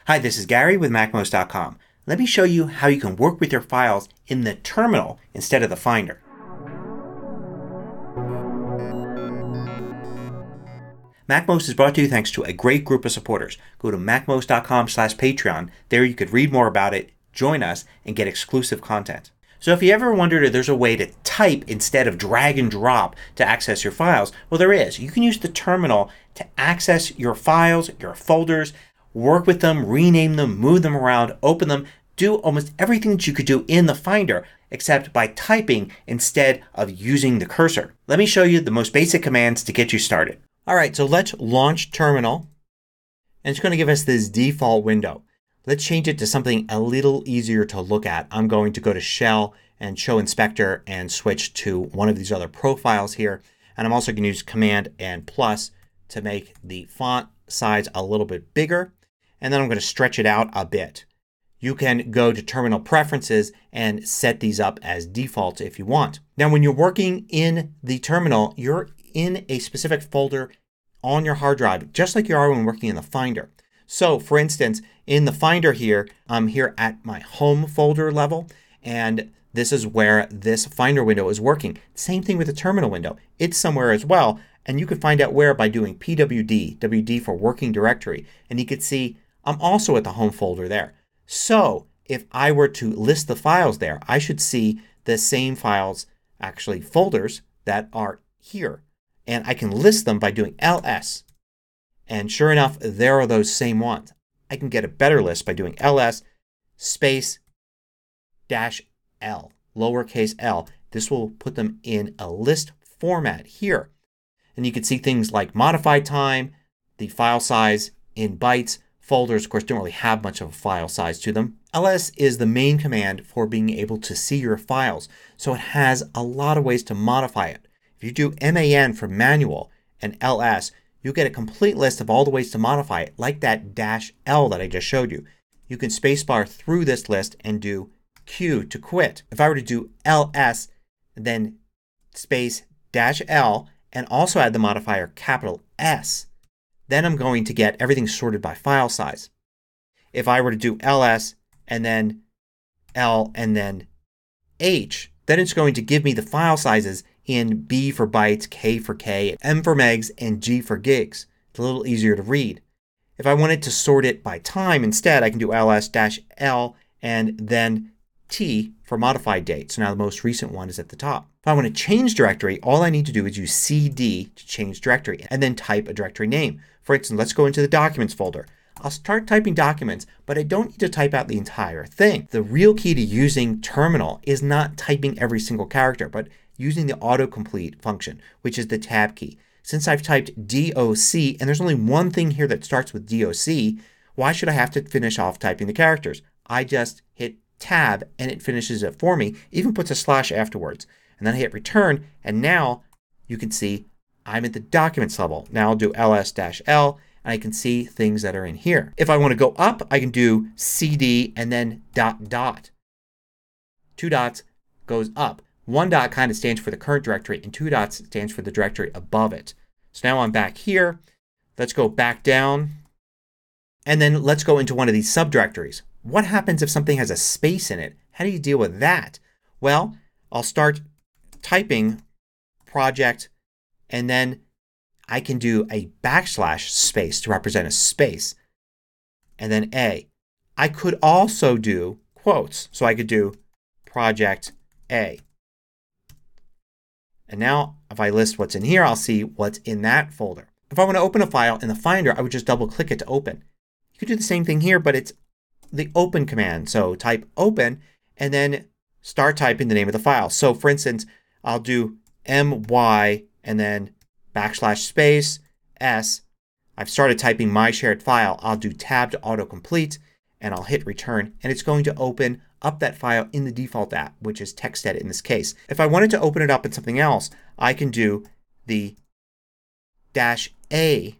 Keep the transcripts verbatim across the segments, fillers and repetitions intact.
Hi, this is Gary with Mac Most dot com. Let me show you how you can work with your files in the terminal instead of the Finder. MacMost is brought to you thanks to a great group of supporters. Go to Mac Most dot com slash Patreon. There you could read more about it, join us, and get exclusive content. So if you ever wondered if there's a way to type instead of drag and drop to access your files, well there is. You can use the terminal to access your files, your folders, work with them, rename them, move them around, open them, do almost everything that you could do in the Finder except by typing instead of using the cursor. Let me show you the most basic commands to get you started. Alright, so let's launch Terminal and it's going to give us this default window. Let's change it to something a little easier to look at. I'm going to go to Shell and Show Inspector and switch to one of these other profiles here. And I'm also going to use Command and plus to make the font size a little bit bigger. And then I'm going to stretch it out a bit. You can go to Terminal Preferences and set these up as default if you want. Now when you're working in the terminal, you're in a specific folder on your hard drive just like you are when working in the Finder. So for instance in the Finder here I'm here at my home folder level and this is where this Finder window is working. Same thing with the terminal window. It's somewhere as well and you can find out where by doing P W D, W D for working directory, and you can see I'm also at the home folder there. So if I were to list the files there I should see the same files, actually folders, that are here. And I can list them by doing L S. And sure enough there are those same ones. I can get a better list by doing L S space dash L, lowercase l. This will put them in a list format here. And you can see things like modified time, the file size in bytes. Folders of course don't really have much of a file size to them. L S is the main command for being able to see your files. So it has a lot of ways to modify it. If you do M A N for manual and L S you get a complete list of all the ways to modify it like that dash L that I just showed you. You can spacebar through this list and do Q to quit. If I were to do L S then space dash L and also add the modifier capital S, then I'm going to get everything sorted by file size. If I were to do L S and then L and then H, then it's going to give me the file sizes in B for bytes, K for K, M for megs, and G for gigs. It's a little easier to read. If I wanted to sort it by time instead I can do L S L and then T for modified date. So now the most recent one is at the top. If I want to change directory all I need to do is use C D to change directory and then type a directory name. For instance let's go into the Documents folder. I'll start typing documents but I don't need to type out the entire thing. The real key to using Terminal is not typing every single character but using the autocomplete function which is the tab key. Since I've typed D O C and there's only one thing here that starts with D O C, why should I have to finish off typing the characters? I just hit tab and it finishes it for me. Even puts a slash afterwards. And then I hit return and now you can see I'm at the Documents level. Now I'll do L S L and I can see things that are in here. If I want to go up I can do C D and then dot dot. Two dots goes up. One dot kind of stands for the current directory and two dots stands for the directory above it. So now I'm back here. Let's go back down and then let's go into one of these subdirectories. What happens if something has a space in it? How do you deal with that? Well, I'll start typing project and then I can do a backslash space to represent a space and then A. I could also do quotes. So I could do project A. And now if I list what's in here I'll see what's in that folder. If I want to open a file in the Finder I would just double click it to open. You could do the same thing here but it's the open command. So type open and then start typing the name of the file. So for instance I'll do M Y and then backslash space S. I've started typing my shared file. I'll do tab to autocomplete and I'll hit return and it's going to open up that file in the default app which is TextEdit in this case. If I wanted to open it up in something else I can do the dash A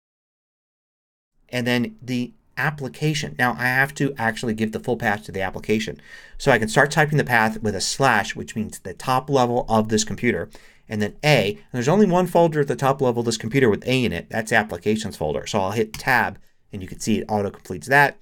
and then the application. Now I have to actually give the full path to the application. So I can start typing the path with a slash which means the top level of this computer and then A. And there's only one folder at the top level of this computer with A in it. That's Applications folder. So I'll hit tab and you can see it auto completes that.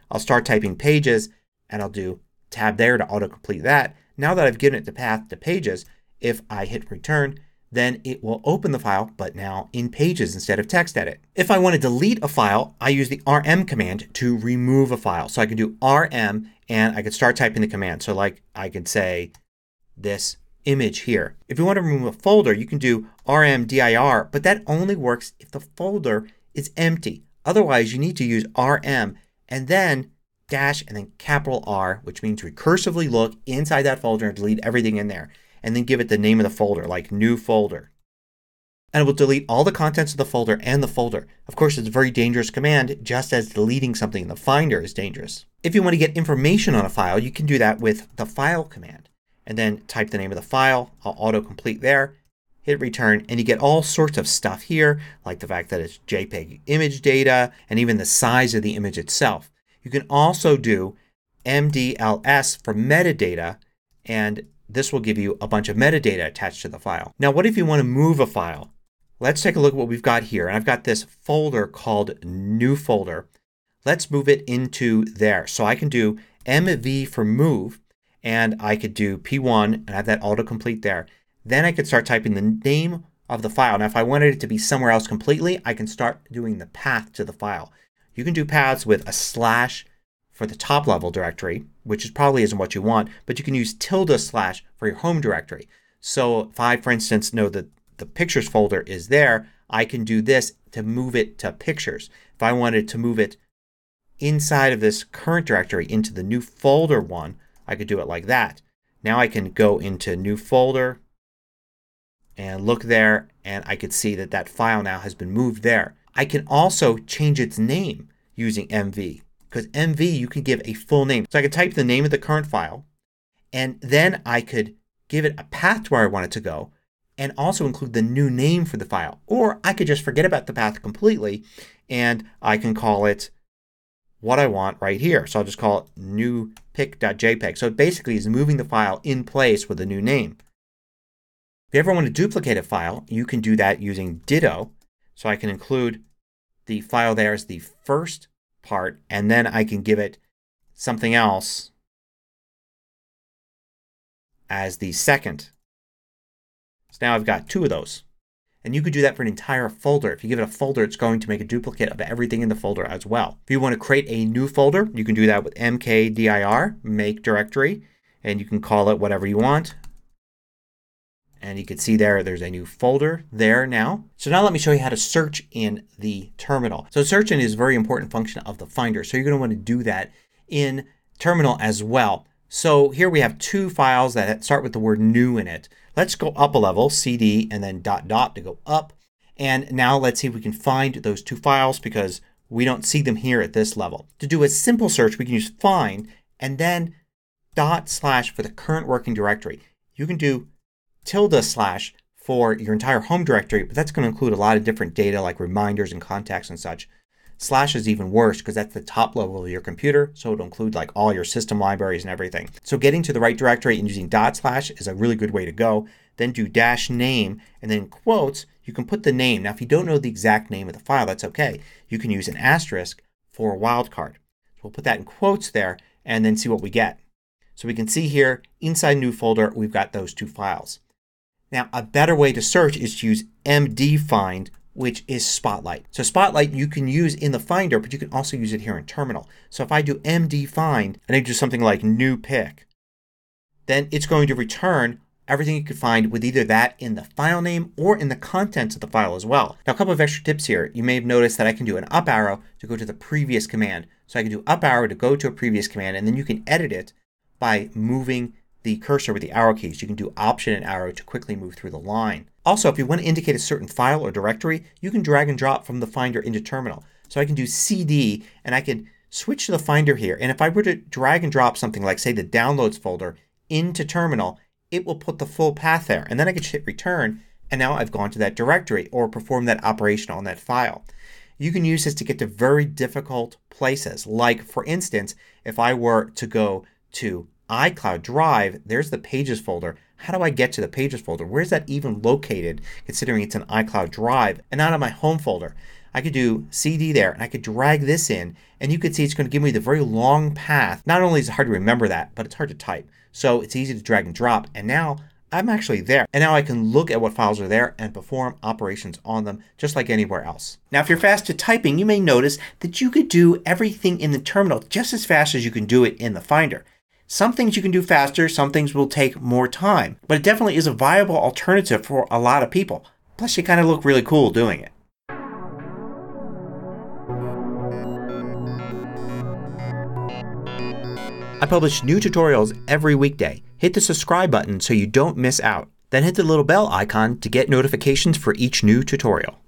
I'll start typing Pages and I'll do tab there to autocomplete that. Now that I've given it the path to Pages, if I hit return, then it will open the file but now in Pages instead of TextEdit. If I want to delete a file, I use the R M command to remove a file. So I can do R M and I could start typing the command. So like I could say this image here. If you want to remove a folder you can do R M dir, but that only works if the folder is empty. Otherwise you need to use R M and then dash and then capital R, which means recursively look inside that folder and delete everything in there. And then give it the name of the folder, like new folder. And it will delete all the contents of the folder and the folder. Of course it's a very dangerous command, just as deleting something in the Finder is dangerous. If you want to get information on a file you can do that with the file command. And then type the name of the file. I'll autocomplete there. Hit return and you get all sorts of stuff here, like the fact that it's JPEG image data and even the size of the image itself. You can also do M D L S for metadata, and this will give you a bunch of metadata attached to the file. Now what if you want to move a file? Let's take a look at what we've got here. And I've got this folder called New Folder. Let's move it into there. So I can do M V for move and I could do P one and have that autocomplete there. Then I could start typing the name of the file. Now if I wanted it to be somewhere else completely I can start doing the path to the file. You can do paths with a slash for the top level directory, which is probably isn't what you want, but you can use tilde slash for your home directory. So if I, for instance, know that the Pictures folder is there, I can do this to move it to Pictures. If I wanted to move it inside of this current directory into the new folder one, I could do it like that. Now I can go into New Folder and look there and I could see that that file now has been moved there. I can also change its name using M V. Because M V you can give a full name. So I could type the name of the current file and then I could give it a path to where I want it to go and also include the new name for the file. Or I could just forget about the path completely and I can call it what I want right here. So I'll just call it new pic.jpg. So it basically is moving the file in place with a new name. If you ever want to duplicate a file you can do that using ditto. So I can include the file there as the first part and then I can give it something else as the second. So now I've got two of those. And you could do that for an entire folder. If you give it a folder it's going to make a duplicate of everything in the folder as well. If you want to create a new folder you can do that with mkdir, make directory, and you can call it whatever you want. And you can see there there's a new folder there now. So now let me show you how to search in the terminal. So searching is a very important function of the Finder. So you're going to want to do that in terminal as well. So here we have two files that start with the word new in it. Let's go up a level, cd and then dot dot to go up. And now let's see if we can find those two files because we don't see them here at this level. To do a simple search we can use find and then dot slash for the current working directory. You can do tilde slash for your entire home directory, but that's going to include a lot of different data like reminders and contacts and such. Slash is even worse because that's the top level of your computer, so it'll include like all your system libraries and everything. So getting to the right directory and using dot slash is a really good way to go. Then do dash name and then quotes you can put the name. Now if you don't know the exact name of the file that's okay. You can use an asterisk for a wildcard. So we'll put that in quotes there and then see what we get. So we can see here inside new folder we've got those two files. Now a better way to search is to use mdfind, which is Spotlight. So Spotlight you can use in the Finder but you can also use it here in terminal. So if I do mdfind and I do something like new pic, then it's going to return everything you could find with either that in the file name or in the contents of the file as well. Now a couple of extra tips here. You may have noticed that I can do an up arrow to go to the previous command. So I can do up arrow to go to a previous command and then you can edit it by moving the cursor with the arrow keys. You can do option and arrow to quickly move through the line. Also if you want to indicate a certain file or directory you can drag and drop from the Finder into terminal. So I can do cd and I can switch to the Finder here and if I were to drag and drop something like say the downloads folder into terminal it will put the full path there and then I can hit return and now I've gone to that directory or perform that operation on that file. You can use this to get to very difficult places like for instance if I were to go to iCloud Drive, there's the Pages folder. How do I get to the Pages folder? Where's that even located considering it's an iCloud Drive and not on my home folder? I could do C D there and I could drag this in and you can see it's going to give me the very long path. Not only is it hard to remember that, but it's hard to type. So it's easy to drag and drop, and now I'm actually there. And now I can look at what files are there and perform operations on them just like anywhere else. Now if you're fast at typing, you may notice that you could do everything in the terminal just as fast as you can do it in the Finder. Some things you can do faster, some things will take more time. But it definitely is a viable alternative for a lot of people. Plus you kind of look really cool doing it. I publish new tutorials every weekday. Hit the subscribe button so you don't miss out. Then hit the little bell icon to get notifications for each new tutorial.